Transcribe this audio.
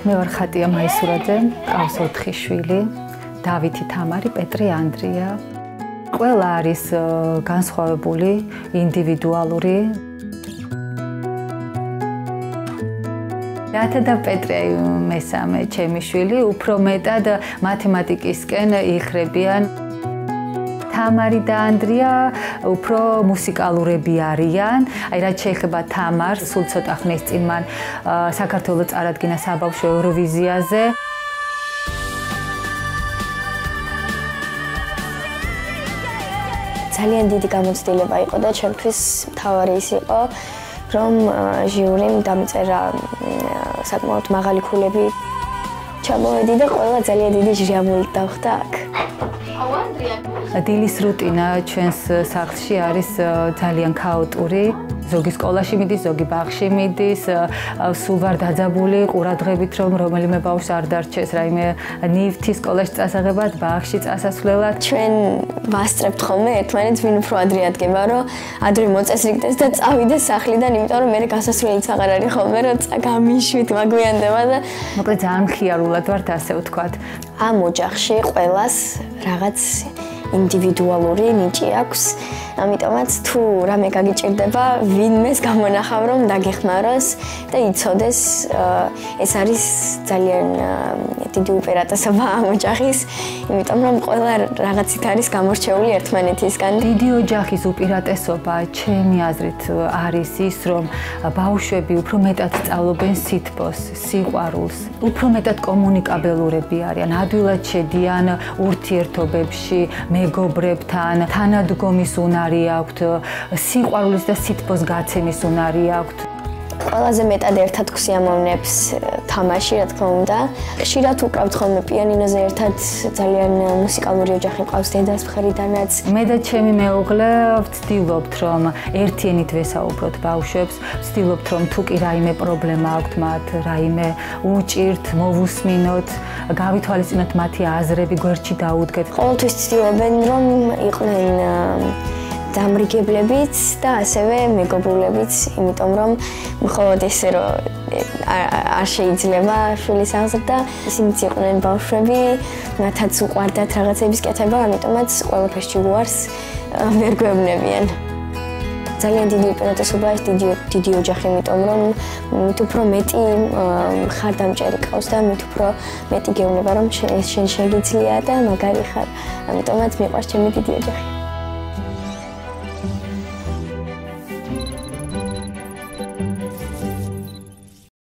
მე ვარ ხატია მაისურაძე, ყავს 4 შვილი, დავითი, თამარი, პეტრე, ანდრია. ყველა არის განსხვავებული, ინდივიდუალური. რათა და პეტრე მესამე ჩემი შვილი, უფრო მეტად მათემატიკისკენ იხრებიან. თამარი და ანდრია უფრო მუსიკალურები არიან. აი რაც შეეხება თამარს, სულ ცოტა ხნის წინ მან საქართველოს წარადგინა საბავშვო ევროვიზიაზე. ძალიან დიდი გამოცდილება იყო და ჩემთვის მთავარი ის იყო, რომ ჟიურიმ დამწერა საკმაოდ მაღალი ქულები. ჩამოვედი და ყველა ძალიან დიდი ჟიამული დავხდა აქ. დილის რუტინა ჩვენს სახლში არის ძალიან ქაოტური. ზოგი სკოლაში მიდის, ზოგი ბაღში მიდის, სულ ვარ დაძაბული ყურადღებით, რომ რომელიმე ბავშვს არ დარჩეს რაიმე ნივთი სკოლაში წასაღებად, ბაღში წასასვლელად. ჩვენ ვასწრებთ ხოლმე ერთმანეთს, ვინ უფრო ადრე ადგება, რომ ადრე მოწესრიგდეს და წავიდეს სახლიდან, იმიტომ რომ მე გასასვლელიც აღარ არის ხოლმე, რომ გამიშვით მაგვიანდება და მოკლედ ძალიან მხიარულად ვართ, ასე ვთქვათ. ამ ოჯახში ყველას რაღაც ინდივიდუალური ნიჭი აქვს. ამიტომაც თუ რამე გაგიჭირდება, ვინმეს გამონახავ რომ დაგეხმაროს და იცოდეს, ეს არის ძალიან დიდი უპირატესობა ამ ოჯახის, იმიტომ რომ ყველა რაღაცით არის გამორჩეული ერთმანეთისგან. დიდი ოჯახის უპირატესობა ჩემი აზრით არის ის, რომ ბავშვები უფრო მეტად სწავლობენ სითბოს, სიყვარულს, უფრო მეტად კომუნიკაბელურები არიან, ადვილად შედიან ურთიერთობებში, მეგობრებთან, თანადგომის უნარი აქვთ, სიყვარულის და სითბოს გაცემის უნარი აქვთ. ყველაზე მეტად ერთად გვსიამოვნებს თამაში, რა თქმა უნდა. ხშირად უკრავთ ხოლმე პიანინოზე ერთად, ძალიან მუსიკალური ოჯახი ყავს დედას მხრიდანაც. მე და ჩემი მეუღლე ვცდილობთ, რომ ერთიანით ვესაუბროთ ბავშვებს, ვცდილობთ, რომ თუ კი რაიმე პრობლემა აქვთ მათ, რაიმე უჭირთ, მოვუსმინოთ, გავითვალისწინოთ მათი აზრები, გვერდში დაუდგეთ. ყოველთვის ვცდილობენ, რომ იყვნენ დამრიგებლებიც და ასევე მეგობრულებიც, იმიტომ რომ მხოლოდ ესე რომ არ შეიძლება შვილის აღზრდა, ისინიც იყვნენ ბავშვები, მათაც უყვარდათ რაღაცების კეთება, ამიტომაც ყველაფერში უარს ვერ გვეუბნებიან. ძალიან დიდი უპირატესობა ეს დიდი ოჯახი, იმიტომ რომ მით უფრო მეტი მხარდამჭერი ყავს და მით უფრო მეტი გეუბნება, რომ შენ შეგიძლია და მაგარი ხარ. ამიტომაც მიყვარს ჩემი დიდი ოჯახი.